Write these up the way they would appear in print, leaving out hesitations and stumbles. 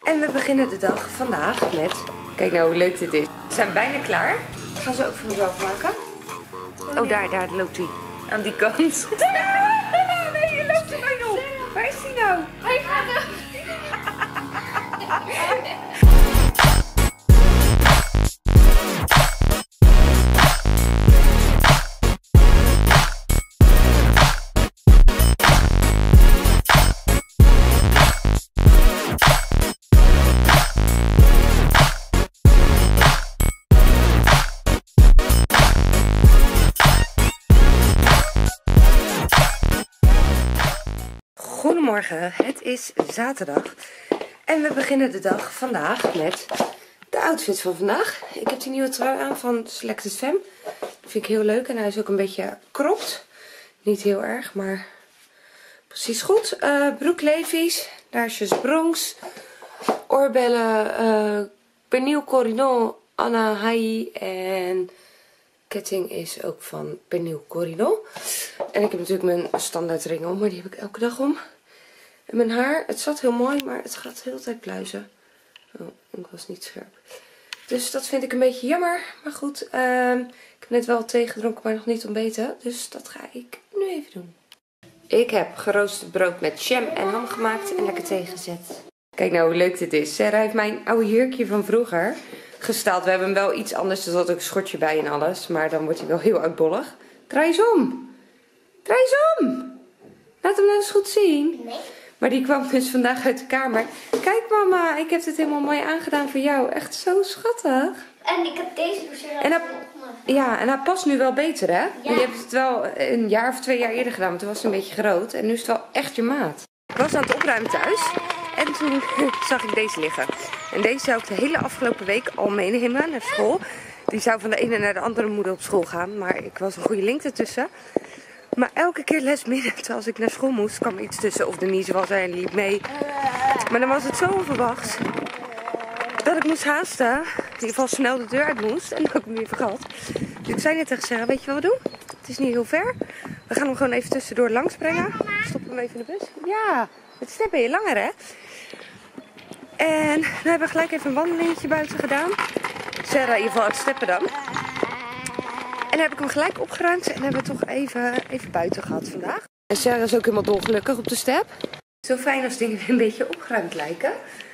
En we beginnen de dag vandaag met... Kijk nou hoe leuk dit is. We zijn bijna klaar. Ik ga ze ook voor mezelf maken. Oh, daar loopt hij. Aan die kant. Nee, je loopt er maar op. Waar is hij nou? Hij gaat er. Goedemorgen, het is zaterdag en we beginnen de dag vandaag met de outfit van vandaag. Ik heb die nieuwe trui aan van Selected Femme. Dat vind ik heel leuk en hij is ook een beetje cropped. Niet heel erg, maar precies goed. Broek Levi's, laarsjes Bronx, oorbellen Pernil Corino Anna Hai en ketting is ook van Pernil Corino. En ik heb natuurlijk mijn standaard ring om, maar die heb ik elke dag om. En mijn haar, het zat heel mooi, maar het gaat de hele tijd pluizen. Oh, ik was niet scherp. Dus dat vind ik een beetje jammer. Maar goed, ik heb net wel thee gedronken, maar nog niet ontbeten. Dus dat ga ik nu even doen. Ik heb geroosterd brood met jam en ham gemaakt en lekker thee gezet. Kijk nou hoe leuk dit is. Sarah heeft mijn oude jurkje van vroeger gestald. We hebben hem wel iets anders, er zat ook een schortje bij en alles. Maar dan wordt hij wel heel oudbollig. Draai eens om. Draai eens om. Laat hem nou eens goed zien. Nee. Maar die kwam dus vandaag uit de kamer. Kijk mama, ik heb dit helemaal mooi aangedaan voor jou. Echt zo schattig. En ik heb deze En hij past nu wel beter, hè? Ja. Je hebt het wel een jaar of 2 jaar eerder gedaan, maar toen was het een beetje groot. En nu is het wel echt je maat. Ik was aan het opruimen thuis en toen zag ik deze liggen. En deze zou ik de hele afgelopen week al meenemen naar school. Die zou van de ene naar de andere moeder op school gaan, maar ik was een goede link ertussen. Maar elke keer last-minute, als ik naar school moest, kwam er iets tussen. Of Denise was er en liep mee. Maar dan was het zo onverwachts dat ik moest haasten. In ieder geval snel de deur uit moest. En dat ik hem weer vergat. Dus ik zei net tegen Sarah, weet je wat we doen? Het is niet heel ver. We gaan hem gewoon even tussendoor langs brengen. Stop hem even in de bus. Ja, met step ben je langer, hè? En dan hebben we gelijk even een wandelingetje buiten gedaan. Sarah in ieder geval uit steppen dan. En dan heb ik hem gelijk opgeruimd en hebben we toch even buiten gehad vandaag. En Sarah is ook helemaal dolgelukkig op de step. Zo fijn als dingen weer een beetje opgeruimd lijken.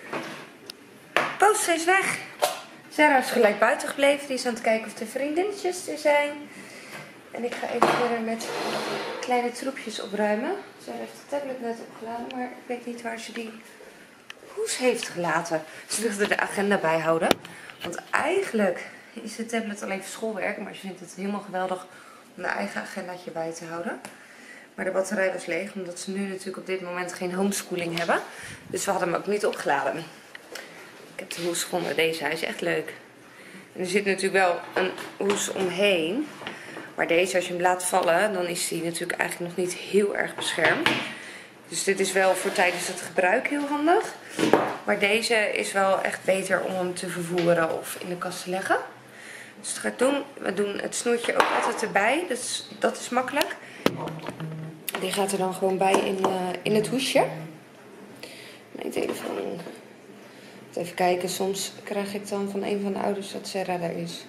Poster is weg. Sarah is gelijk buiten gebleven. Die is aan het kijken of de vriendinnetjes er zijn. En ik ga even verder met kleine troepjes opruimen. Sarah heeft de tablet net opgeladen, maar ik weet niet waar ze die hoes heeft gelaten. Ze wilde de agenda bijhouden. Want eigenlijk is de tablet alleen voor schoolwerk, maar ze vindt het helemaal geweldig om een eigen agendaatje bij te houden. Maar de batterij was leeg, omdat ze nu natuurlijk op dit moment geen homeschooling hebben. Dus we hadden hem ook niet opgeladen. Ik heb de hoes gevonden, deze, hij is echt leuk. En er zit natuurlijk wel een hoes omheen. Maar deze, als je hem laat vallen, dan is hij natuurlijk eigenlijk nog niet heel erg beschermd. Dus dit is wel voor tijdens het gebruik heel handig. Maar deze is wel echt beter om hem te vervoeren of in de kast te leggen. Dus wat ga ik doen? We doen het snoertje ook altijd erbij. Dus dat is makkelijk. Die gaat er dan gewoon bij in het hoesje. Mijn telefoon. Even kijken, soms krijg ik dan van een van de ouders dat Sarah daar is.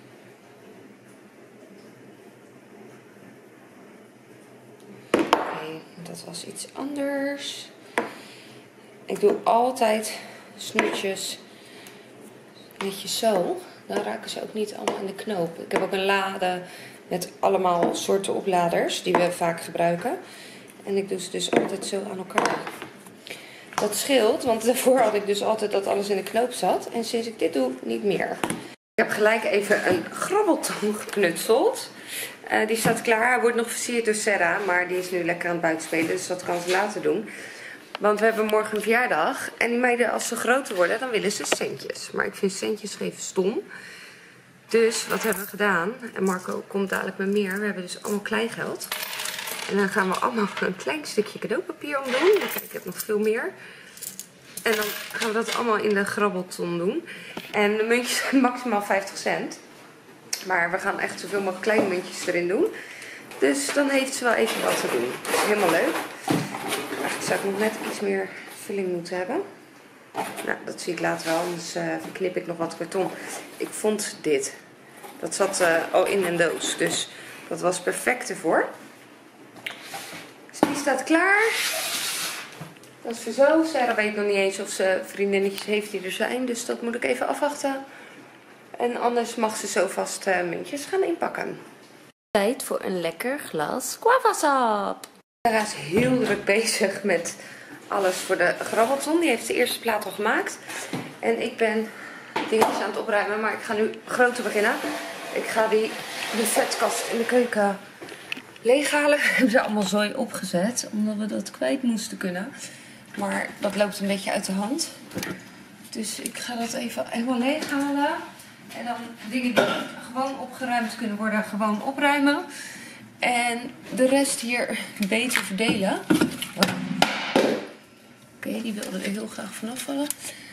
Oké, dat was iets anders. Ik doe altijd snoertjes netjes zo. Dan raken ze ook niet allemaal in de knoop. Ik heb ook een lade met allemaal soorten opladers die we vaak gebruiken. En ik doe ze dus altijd zo aan elkaar. Dat scheelt, want daarvoor had ik dus altijd dat alles in de knoop zat. En sinds ik dit doe, niet meer. Ik heb gelijk even een grabbeltong geknutseld. Die staat klaar. Hij wordt nog versierd door Sarah, maar die is nu lekker aan het buitenspelen. Dus dat kan ze later doen. Want we hebben morgen een verjaardag. En die meiden, als ze groter worden, dan willen ze centjes. Maar ik vind centjes geven stom. Dus wat hebben we gedaan? En Marco komt dadelijk met meer. We hebben dus allemaal kleingeld. En dan gaan we allemaal een klein stukje cadeaupapier omdoen. Ik heb nog veel meer. En dan gaan we dat allemaal in de grabbelton doen. En de muntjes zijn maximaal 50 cent. Maar we gaan echt zoveel mogelijk kleine muntjes erin doen. Dus dan heeft ze wel even wat te doen. Dat is helemaal leuk. Eigenlijk zou ik nog net iets meer vulling moeten hebben. Nou, dat zie ik later wel, anders verknip ik nog wat karton. Ik vond dit. Dat zat al in een doos, dus dat was perfect ervoor. Dus die staat klaar. Dat is voor zo. Sarah weet nog niet eens of ze vriendinnetjes heeft die er zijn, dus dat moet ik even afwachten. En anders mag ze zo vast muntjes gaan inpakken. Tijd voor een lekker glas guavasap. Sarah is heel druk bezig met alles voor de grabbelton. Die heeft de eerste plaat al gemaakt. En ik ben dingetjes aan het opruimen, maar ik ga nu groter beginnen. Ik ga de vetkast in de keuken leeghalen. We hebben ze allemaal zooi opgezet, omdat we dat kwijt moesten kunnen. Maar dat loopt een beetje uit de hand. Dus ik ga dat even helemaal leeghalen. En dan dingen die gewoon opgeruimd kunnen worden, gewoon opruimen. En de rest hier beter verdelen. Oké, die wilde er heel graag vanaf vallen.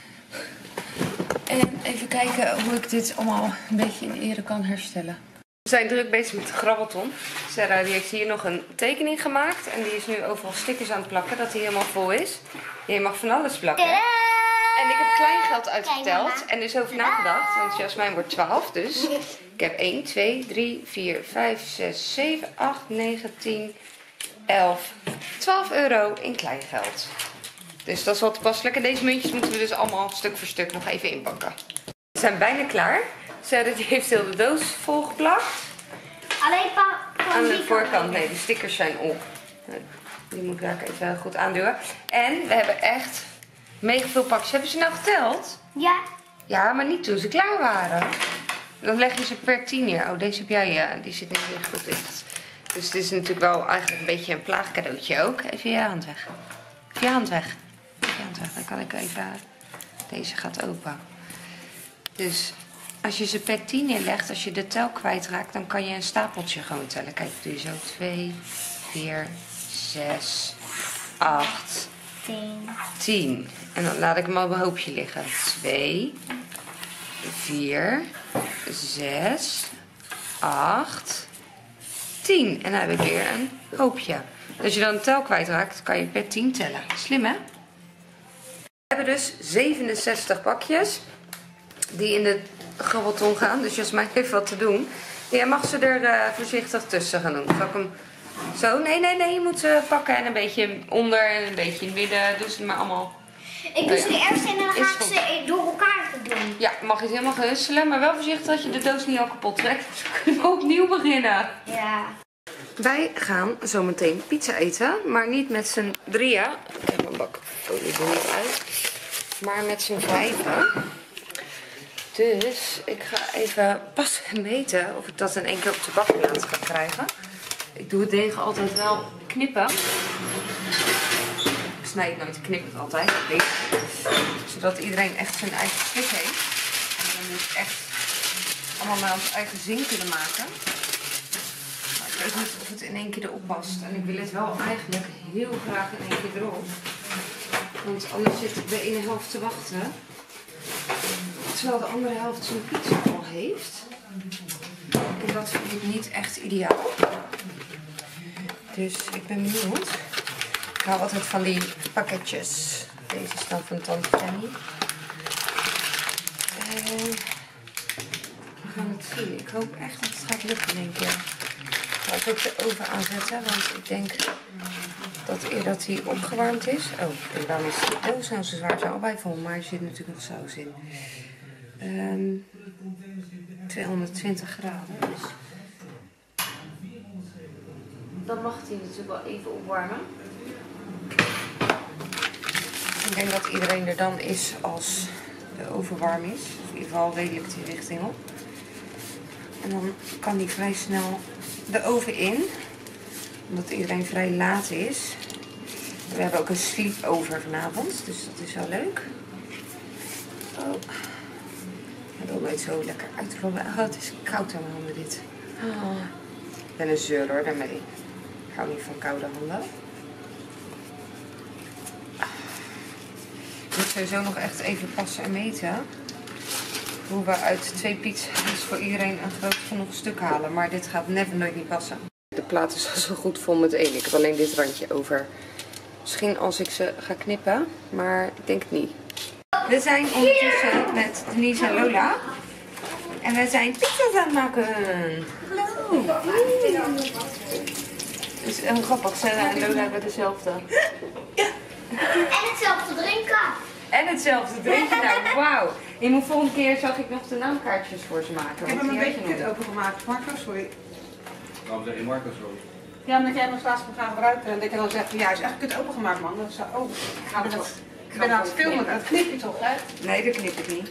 En even kijken hoe ik dit allemaal een beetje in ere kan herstellen. We zijn druk bezig met de grabbelton. Sarah die heeft hier nog een tekening gemaakt. En die is nu overal stickers aan het plakken, dat die helemaal vol is. Je mag van alles plakken. En ik heb kleingeld uitgeteld en dus over nagedacht. Want Jasmijn wordt 12, dus ik heb 1, 2, 3, 4, 5, 6, 7, 8, 9, 10, 11, 12 euro in kleingeld. Dus dat is wel toepasselijk. En deze muntjes moeten we dus allemaal stuk voor stuk nog even inpakken. We zijn bijna klaar. Sarah die heeft heel de doos volgeplakt. Alleen aan de voorkant, nee, de stickers zijn op. Die moet ik daar even goed aanduwen. En we hebben echt mega veel pakjes. Hebben ze nou geteld? Ja. Ja, maar niet toen ze klaar waren. Dan leg je ze per 10 neer. Oh, deze heb jij, ja. Die zit niet meer goed dicht. Dus dit is natuurlijk wel eigenlijk een beetje een plaagcadeautje ook. Even je hand weg. Even je hand weg. Even je hand weg. Dan kan ik even... Deze gaat open. Dus als je ze per 10 neerlegt, als je de tel kwijtraakt, dan kan je een stapeltje gewoon tellen. Kijk, doe je zo 2, 4, 6, 8, 10. En dan laat ik hem op een hoopje liggen. 2, 4, 6, 8, 10. En dan heb ik weer een hoopje. Als je dan een tel kwijtraakt, kan je per 10 tellen. Slim, hè? We hebben dus 67 pakjes die in de grabbelton gaan. Dus Jasmijn heeft wat te doen. Jij mag ze er voorzichtig tussen gaan doen. Zal ik hem zo? Nee, nee, nee. Je moet ze pakken en een beetje onder en een beetje in het midden. Dus maar allemaal. Ik doe ze eerst en dan ga ik ze door elkaar doen. Ja, mag je het helemaal gaan husselen. Maar wel voorzichtig dat je de doos niet al kapot trekt. Dus kunnen we opnieuw beginnen. Ja. Wij gaan zo meteen pizza eten. Maar niet met z'n drieën. Ik heb mijn bak olie er niet uit. Maar met z'n vijven. Dus ik ga even pas meten of ik dat in één keer op de bakplaat ga krijgen. Ik doe het deeg altijd wel knippen. Ik snij het nooit, ik knip het altijd. Zodat iedereen echt zijn eigen stuk heeft. En dan moet echt allemaal naar ons eigen zin kunnen maken. Maar ik weet niet of het in één keer erop past. En ik wil het wel eigenlijk heel graag in één keer erop. Want anders zit ik de ene helft te wachten. Terwijl de andere helft zijn pizza al heeft. En dat vind ik niet echt ideaal. Dus ik ben benieuwd. Ik hou altijd van die pakketjes. Deze is dan van Tante Jenny. En we gaan het zien. Ik hoop echt dat het gaat lukken in één keer. Ik ga ook de oven aanzetten. Want ik denk dat eer dat hij opgewarmd is. Oh, en dan is de doos nou zo zwaar. Zijn allebei vol. Maar er zit natuurlijk nog saus in. 220 graden. Dus dan mag hij natuurlijk wel even opwarmen. Ik denk dat iedereen er dan is als de oven warm is. Of in ieder geval redelijk die richting op. En dan kan die vrij snel de oven in. Omdat iedereen vrij laat is. We hebben ook een sleepover vanavond. Dus dat is wel leuk. Oh. Ik wil nooit zo lekker uitrollen. Oh, het is koud aan mijn handen dit. Oh. Ik ben een zeur hoor daarmee. Ik hou niet van koude handen. Ik moet sowieso nog echt even passen en meten. Hoe we uit 2 pizza's voor iedereen een groot genoeg stuk halen. Maar dit gaat nooit niet passen. De plaat is al zo goed vol met 1. Ik heb alleen dit randje over. Misschien als ik ze ga knippen. Maar ik denk het niet. We zijn ondertussen met Denise en Lola. En we zijn pizza's aan het maken. Hallo. Het is heel grappig, Sarah en Lola hebben dezelfde. En hetzelfde drinken. En hetzelfde drinken. Nou, wauw. In de volgende keer zag ik nog de naamkaartjes voor ze maken. Ik heb hem een beetje dit opengemaakt. Marco, sorry. Waarom zeg je Marco zo? Ja, omdat jij hem als laatste moet gaan gebruiken. En dat je dan zegt, ja, is echt kut opengemaakt, man. Dat is, oh, ik ben aan het filmen, dat knip je toch, hè? Nee, dat knip ik niet.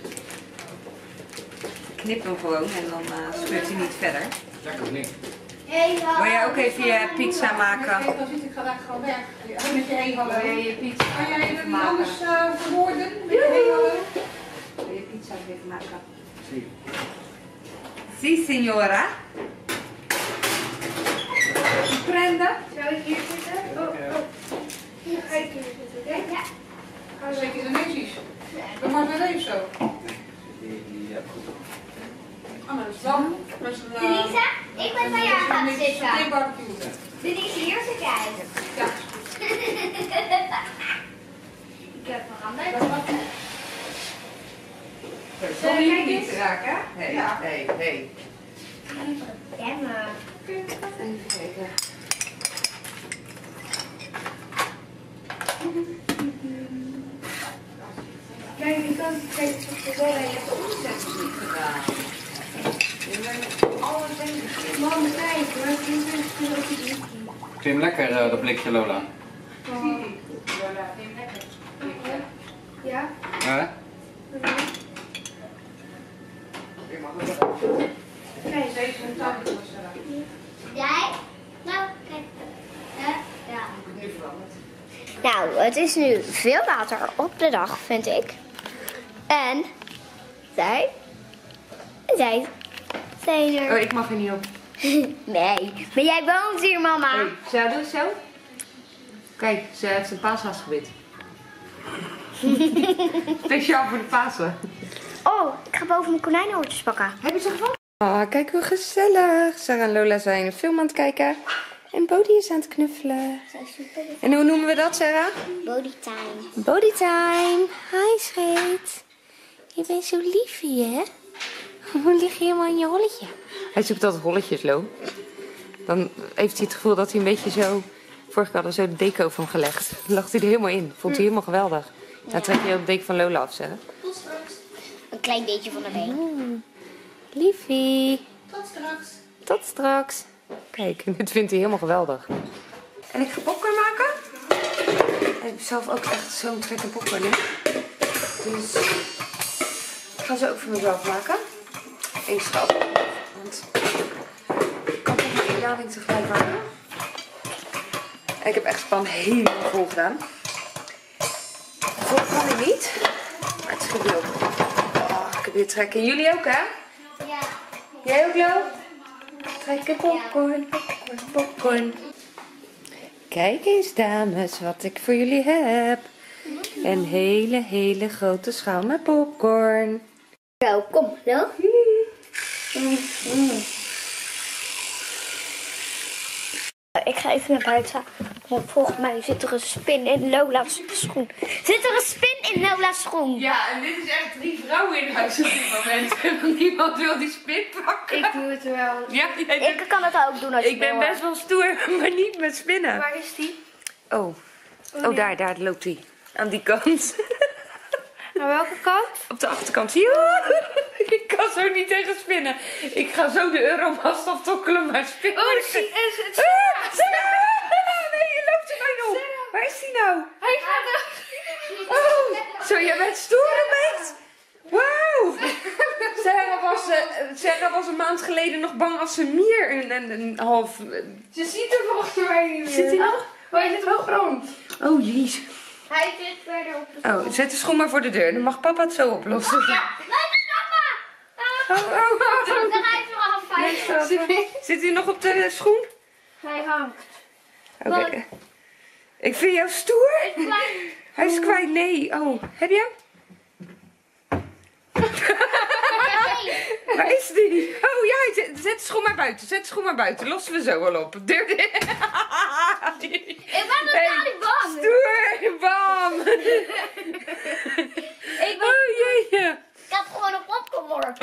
Ik knip hem gewoon en dan scheurt hij niet verder. Lekker of niet? Wil jij ook even je pizza maken? Nee, dan zit ik gelijk gewoon weg. Met je heen hallo. Wil je je pizza Kan jij even maken? anders verwoorden? Met je heen hallo. Wil je pizza even maken? Zie. Si, signora. Prenda. Zou ik hier zitten? Hier ga ik hier zitten, oké? Ja. Zeker de neusjes. Doe maar weer even zo. Die heb goed op. Oh, maar dat is wel met een... Denise, ik ben bij jou gaan Geen zitten. barbecue. Denise, hier zit jij. Ja. Ik heb veranderd. Zal je niet raken? Nee, Ja. nee, nee. Emma. Even kijken. Kijk, je kan kijken of je wel je hebt de omzetters niet gedaan. Je bent alles denk Mam, kijk, maar ik vind het niet. Vind je hem lekker, dat blikje Lola? Lola, vind je lekker? Ja? Hè? Je mag het wel. Kijk. 87 was er. Jij? Nou, kijk. Ja. Nu veranderd. Nou, het is nu veel later op de dag, vind ik. En zij zijn er. Oh, ik mag er niet op. Nee, maar jij woont hier, mama. Hey, zou je doen zo? Kijk, ze heeft een paashaasgebit. Speciaal voor de Pasen. Oh, ik ga boven mijn konijnenoortjes pakken. Heb je ze gevonden? Ah, kijk hoe gezellig. Sarah en Lola zijn een film aan het kijken. En Bodie is aan het knuffelen. En hoe noemen we dat, Sarah? Body time. Bodie time. Hi, scheet. Je bent zo liefie, hè? Hoe lig je helemaal in je holletje? Hij zoekt altijd holletjes, Lo. Dan heeft hij het gevoel dat hij een beetje zo... Vorige keer hadden we zo de deken over hem gelegd. Dan lag hij er helemaal in. Vond hij helemaal geweldig. Dan trek je ook de deken van Lola af, Sarah. Tot straks. Een klein beetje van de been. Liefie. Tot straks. Tot straks. Kijk, dit vindt hij helemaal geweldig. En ik ga popcorn maken. En ik heb zelf ook echt zo'n trekke popcorn in. Dus ik ga ze ook voor mezelf maken. Eén stap. Want ik kan toch maar één lading tegelijk maken. En ik heb echt span helemaal vol gedaan. Vol kan ik niet. Maar het scheelt ook. Oh, ik heb weer trek. En jullie ook, hè? Ja. Jij ook, Lo? Trekken popcorn, popcorn, popcorn. Kijk eens, dames, wat ik voor jullie heb. Een hele grote schaal met popcorn. Zo, kom, zo. Ik ga even naar buiten. Want volgens mij zit er een spin in Lola's schoen. Zit er een spin in Lola's schoen? Ja, en dit is echt 3 vrouwen in huis op dit moment. Want niemand wil die spin pakken. Ik doe het wel. Ja, jij doet- Ik kan het ook doen als je ik ben wil. best wel stoer, maar niet met spinnen. Waar is die? Oh, daar loopt hij. Aan die kant. Naar welke kant? Op de achterkant. Zie je? Ik kan zo niet tegen spinnen. Ik ga zo de euromast aftokkelen, maar spinnen. Oh, zie is het. Nee, je loopt er bijna op. Waar is die nou? Hij gaat er. Oh, zo, jij bent stoer, meid. Wauw. Sarah was een maand geleden nog bang als een mier. Een half... Ze ziet er volgens mij niet meer. Zit hij nog? Maar hij zit wel grond. Oh, jeez. Hij zit verder op de Oh, zet de schoen maar voor de deur. Dan mag papa het zo oplossen. Ja, laat eens papa. Dan ga ik er afvijgen. Zit hij nog op de schoen? Hij hangt. Oké. Ik vind jou stoer. Klein. Hij is kwijt. Nee. Oh, heb je hem? Waar is die? Oh ja, zet de schoen maar buiten. Zet de schoen maar buiten. Lossen we zo wel op. Deur dicht. Ik ben totaal niet bang. Stoer, bam. Ik, ben, Oh jeetje. ik heb gewoon een opgemorpen.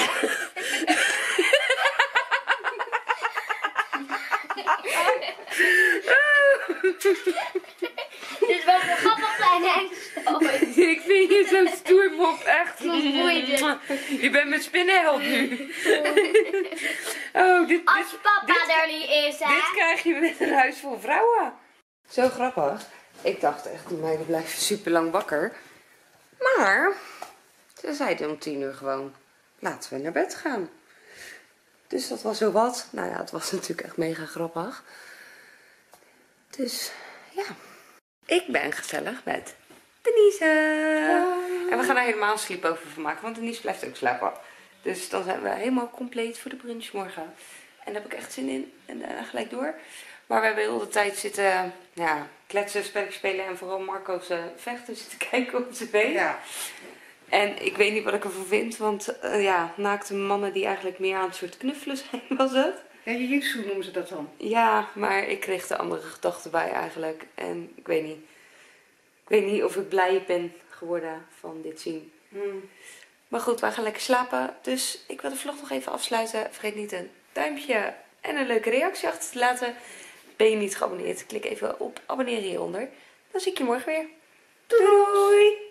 Dit was een grappig kleine engste. Ik vind je zo stoer, Mop. Echt. Moeite. Je bent mijn spinnenheld nu. Oh, Als je papa er niet is, hè. dit krijg je met een huis vol vrouwen. Zo grappig. Ik dacht echt, die meiden blijven super lang wakker. Maar ze zeiden om 10 uur gewoon, laten we naar bed gaan. Dus dat was zo wat. Nou ja, het was natuurlijk echt mega grappig. Dus ja, ik ben gezellig met Denise. En we gaan er helemaal een sleepover van maken, want Denise blijft ook slapen. Dus dan zijn we helemaal compleet voor de brunch morgen. En daar heb ik echt zin in. En daarna gelijk door. Maar we hebben heel de tijd zitten kletsen, spelletjes spelen en vooral Marco's vechten zitten kijken op tv. Ja. En ik weet niet wat ik ervan vind, want naakte mannen die eigenlijk meer aan het soort knuffelen zijn, was het. Ja, jujutsu noemen ze dat dan. Ja, maar ik kreeg de andere gedachten bij eigenlijk. En ik weet niet. Ik weet niet of ik blij ben geworden van dit zien. Maar goed, wij gaan lekker slapen. Dus ik wil de vlog nog even afsluiten. Vergeet niet een duimpje en een leuke reactie achter te laten. Ben je niet geabonneerd? Klik even op abonneren hieronder. Dan zie ik je morgen weer. Doei!